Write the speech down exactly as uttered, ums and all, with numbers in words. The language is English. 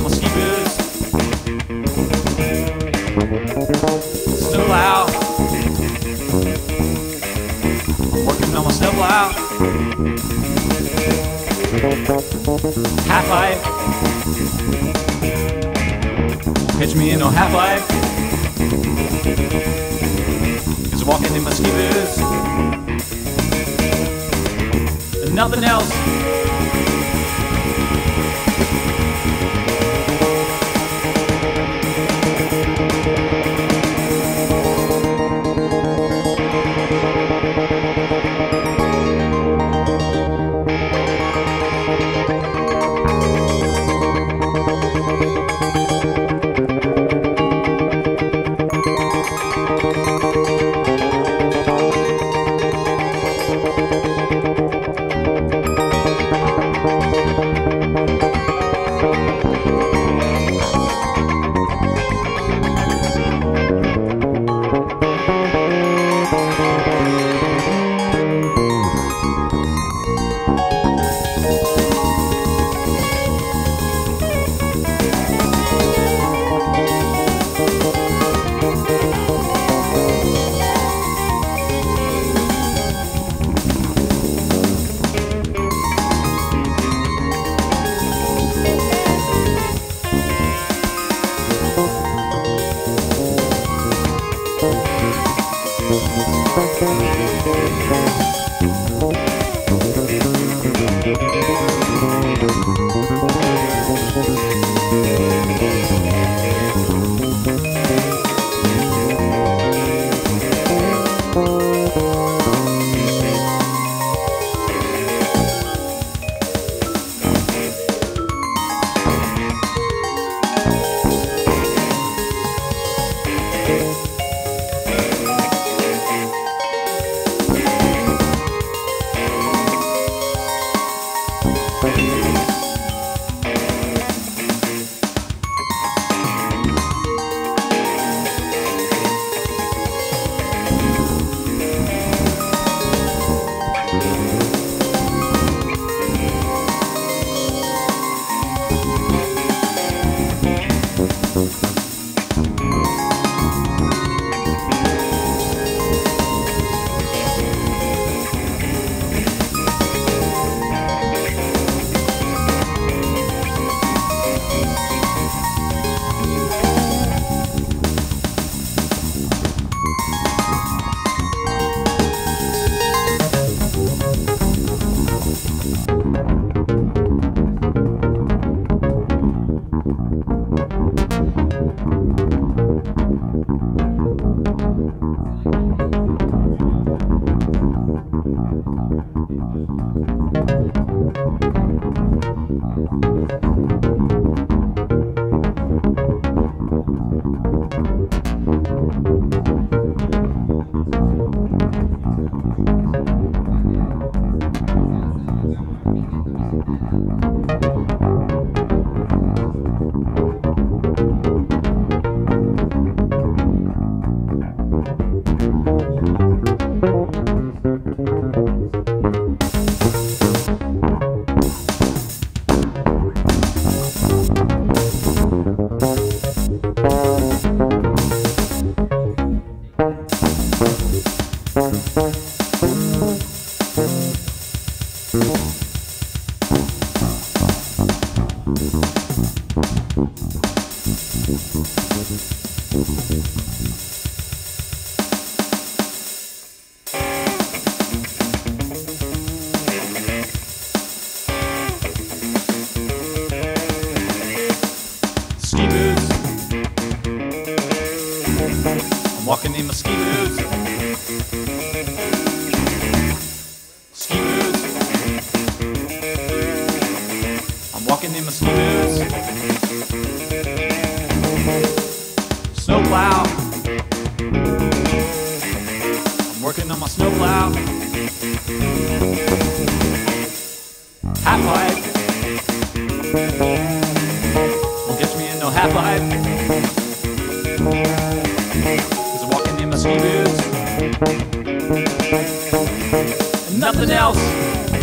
my ski boots. Snowplow. I'm working on my snowplow. Half pipe. Pitch me in no half pipe. Cause I'm walking in my ski boots. And nothing else. Walking in my ski boots. Ski boots. I'm walking in my ski boots. Snowplow. I'm working on my snowplow. Half pipe. Won't get me in no half pipe. Ski boots. And nothing else.